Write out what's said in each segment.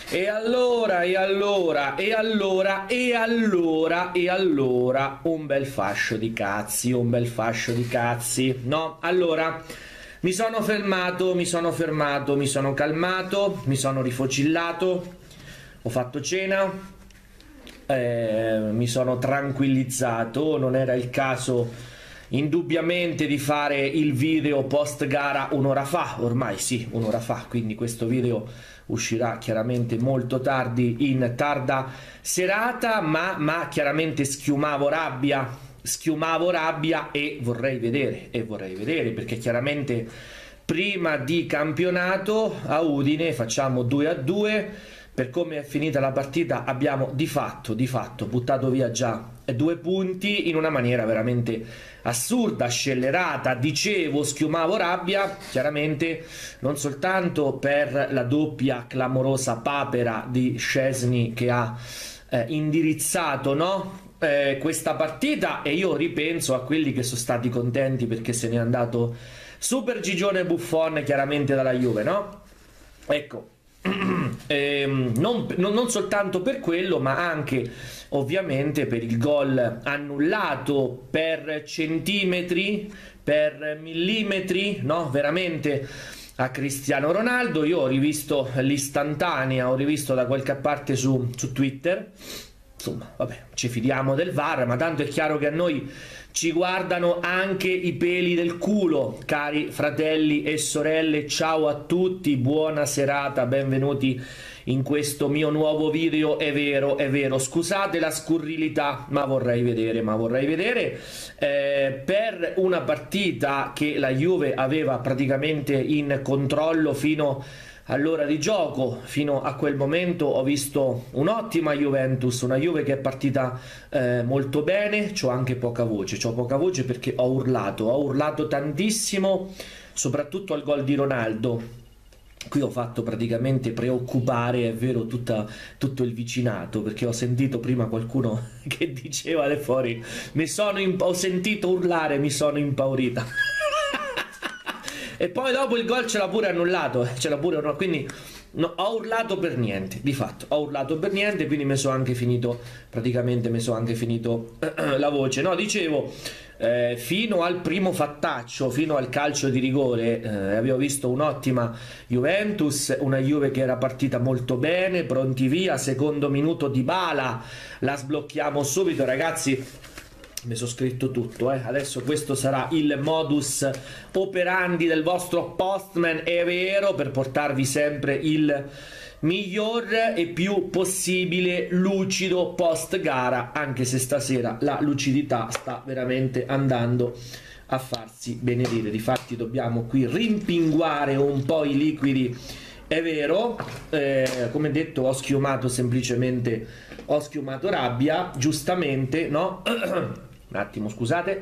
Un bel fascio di cazzi, un bel fascio di cazzi, no? Allora, mi sono fermato, mi sono calmato, mi sono rifocillato, ho fatto cena, mi sono tranquillizzato, non era il caso indubbiamente di fare il video post gara un'ora fa, ormai sì, un'ora fa, quindi questo video uscirà chiaramente molto tardi, in tarda serata, ma chiaramente schiumavo rabbia e vorrei vedere, perché chiaramente prima di campionato a Udine facciamo 2-2, per come è finita la partita abbiamo di fatto buttato via già 2 punti in una maniera veramente assurda, scellerata. Dicevo, schiumavo rabbia chiaramente non soltanto per la doppia clamorosa papera di Szczesny che ha indirizzato, no? Questa partita, e io ripenso a quelli che sono stati contenti perché se n'è andato Super Gigione Buffon chiaramente dalla Juve, no? Ecco, non soltanto per quello, ma anche ovviamente per il gol annullato per centimetri, per millimetri, no? Veramente a Cristiano Ronaldo. Io ho rivisto l'istantanea, ho rivisto da qualche parte su Twitter. Insomma, vabbè, ci fidiamo del VAR, ma tanto è chiaro che a noi ci guardano anche i peli del culo, cari fratelli e sorelle. Ciao a tutti, buona serata, benvenuti in questo mio nuovo video. È vero, scusate la scurrilità, ma vorrei vedere per una partita che la Juve aveva praticamente in controllo fino all'ora di gioco. Fino a quel momento ho visto un'ottima Juventus, una Juve che è partita molto bene. C'ho anche poca voce perché ho urlato tantissimo, soprattutto al gol di Ronaldo. Qui ho fatto praticamente preoccupare, è vero, tutto il vicinato, perché ho sentito prima qualcuno che diceva le fuori, ho sentito urlare, mi sono impaurita. E poi dopo il gol ce l'ha pure annullato, quindi no, ho urlato per niente, di fatto, ho urlato per niente, quindi mi sono anche finito la voce. No, dicevo, fino al primo fattaccio, fino al calcio di rigore, avevo visto un'ottima Juventus, una Juve che era partita molto bene, pronti via, secondo minuto Dybala, la sblocchiamo subito, ragazzi. Mi sono scritto tutto, adesso questo sarà il modus operandi del vostro postman, è vero, per portarvi sempre il miglior e più possibile lucido post gara, anche se stasera la lucidità sta veramente andando a farsi benedire. Difatti dobbiamo qui rimpinguare un po' i liquidi, è vero, come detto ho schiumato rabbia, giustamente, no? Un attimo, scusate.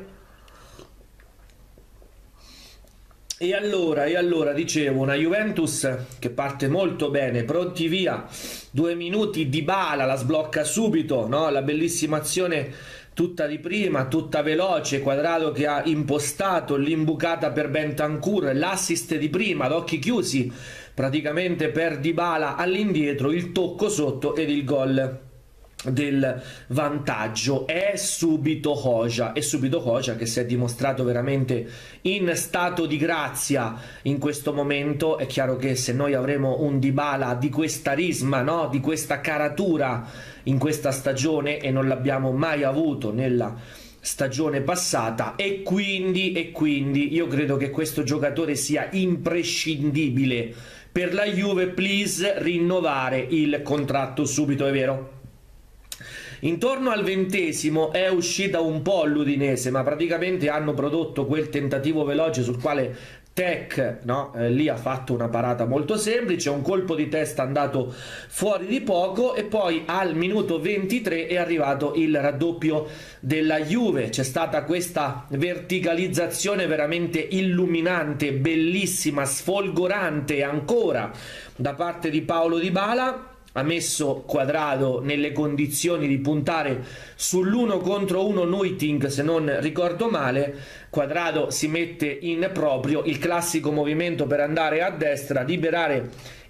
E allora dicevo, una Juventus che parte molto bene, pronti via, 2 minuti, Dybala la sblocca subito, no? La bellissima azione tutta di prima, tutta veloce, Quadrado che ha impostato l'imbucata per Bentancur, l'assist di prima ad occhi chiusi praticamente per Dybala all'indietro, il tocco sotto ed il gol del vantaggio. È subito Hoxha che si è dimostrato veramente in stato di grazia in questo momento. È chiaro che se noi avremo un Dybala di questa risma, no? Di questa caratura in questa stagione, e non l'abbiamo mai avuto nella stagione passata, e quindi io credo che questo giocatore sia imprescindibile per la Juve. Please, rinnovare il contratto subito, è vero. Intorno al 20° è uscita un po' l'Udinese, ma praticamente hanno prodotto quel tentativo veloce sul quale Tech, no? Lì ha fatto una parata molto semplice, un colpo di testa andato fuori di poco, e poi al minuto 23 è arrivato il raddoppio della Juve. C'è stata questa verticalizzazione veramente illuminante, bellissima, sfolgorante ancora da parte di Paulo Dybala. Ha messo Quadrado nelle condizioni di puntare sull'1 contro 1 Nuiting, se non ricordo male. Quadrado si mette in proprio il classico movimento per andare a destra, liberare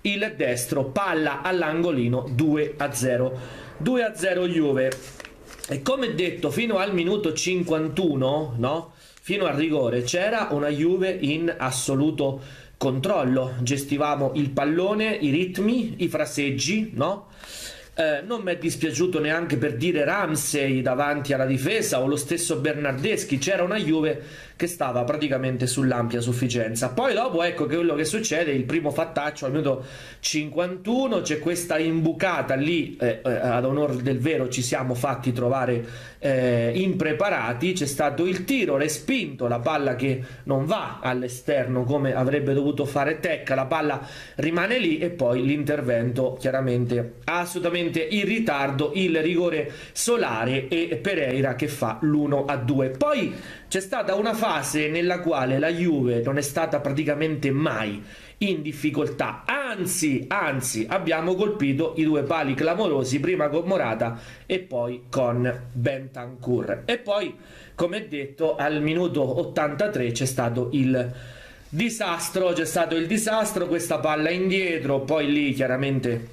il destro, palla all'angolino, 2-0. 2-0 Juve. E come detto, fino al minuto 51, no? Fino al rigore c'era una Juve in assoluto controllo, gestivamo il pallone, i ritmi, i fraseggi, no? Non mi è dispiaciuto neanche per dire Ramsey davanti alla difesa o lo stesso Bernardeschi, c'era una Juve che stava praticamente sull'ampia sufficienza. Poi dopo ecco che quello che succede, il primo fattaccio al minuto 51, c'è questa imbucata lì, ad onor del vero ci siamo fatti trovare impreparati, c'è stato il tiro respinto, la palla che non va all'esterno come avrebbe dovuto fare Tecca, la palla rimane lì e poi l'intervento chiaramente assolutamente in ritardo, il rigore solare e Pereira che fa l'1-2. Poi c'è stata una fase nella quale la Juve non è stata praticamente mai in difficoltà, anzi abbiamo colpito i due pali clamorosi, prima con Morata e poi con Bentancur. E poi, come detto, al minuto 83 c'è stato il disastro, questa palla indietro, poi lì chiaramente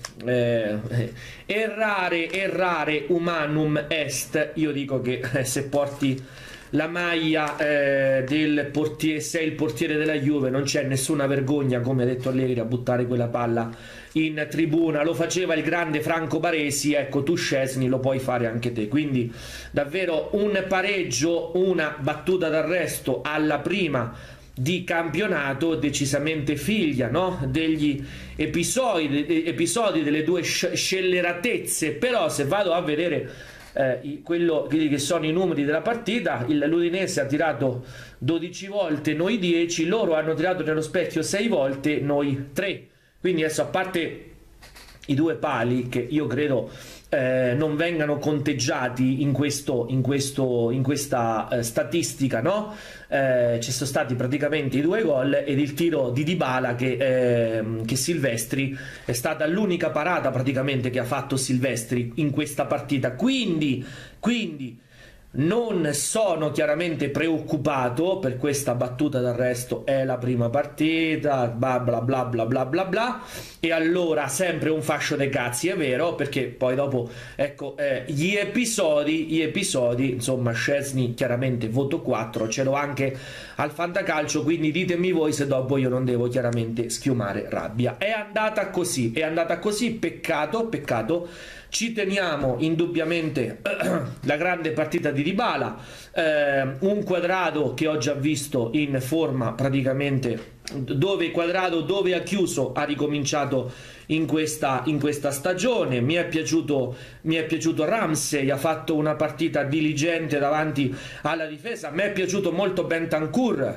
errare humanum est. Io dico che se porti la maglia del portiere, sei il portiere della Juve, non c'è nessuna vergogna, come ha detto Allegri, a buttare quella palla in tribuna. Lo faceva il grande Franco Baresi, ecco tu Szczesny lo puoi fare anche te. Quindi davvero un pareggio, una battuta d'arresto alla prima di campionato, decisamente figlia, no? Degli episodi delle due scelleratezze. Però se vado a vedere quelli che sono i numeri della partita, l'Udinese ha tirato 12 volte, noi 10, loro hanno tirato nello specchio 6 volte, noi 3. Quindi adesso, a parte i due pali che io credo non vengano conteggiati in questa statistica, no? Ci sono stati praticamente i due gol ed il tiro di Dybala che Silvestri è stata l'unica parata praticamente che ha fatto Silvestri in questa partita. Quindi non sono chiaramente preoccupato per questa battuta d'arresto, è la prima partita, bla bla bla bla bla bla bla. E allora sempre un fascio dei cazzi, è vero, perché poi dopo ecco gli episodi, insomma Szczesny chiaramente voto 4, ce l'ho anche al fantacalcio, quindi ditemi voi se dopo io non devo chiaramente schiumare rabbia. È andata così, peccato. Ci teniamo indubbiamente la grande partita di Dybala, un Quadrado che ho già visto in forma praticamente, dove Quadrado dove ha chiuso ha ricominciato in questa stagione. Mi è piaciuto Ramsey, ha fatto una partita diligente davanti alla difesa. Mi è piaciuto molto Bentancur,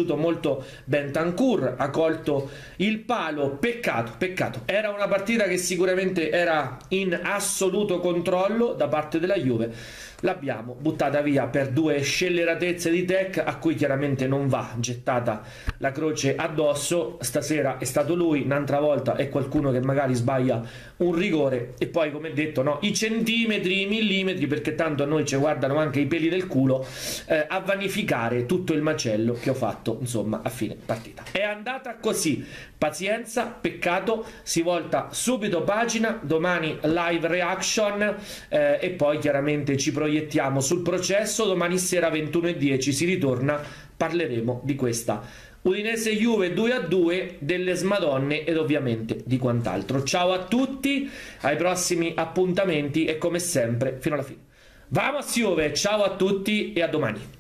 ha colto il palo. Peccato, era una partita che sicuramente era in assoluto controllo da parte della Juve. L'abbiamo buttata via per due scelleratezze di Tec, a cui chiaramente non va gettata la croce addosso. Stasera è stato lui, un'altra volta è qualcuno che magari sbaglia un rigore e poi, come detto, no, i centimetri, i millimetri, perché tanto a noi ci guardano anche i peli del culo, a vanificare tutto il macello che ho fatto insomma a fine partita. È andata così, pazienza, peccato, si volta subito pagina, domani live reaction e poi chiaramente ci proiettiamo sul processo. Domani sera 21:10 si ritorna, parleremo di questa Udinese Juve 2-2, delle Smadonne ed ovviamente di quant'altro. Ciao a tutti, ai prossimi appuntamenti e come sempre fino alla fine. Vamos Juve, ciao a tutti e a domani.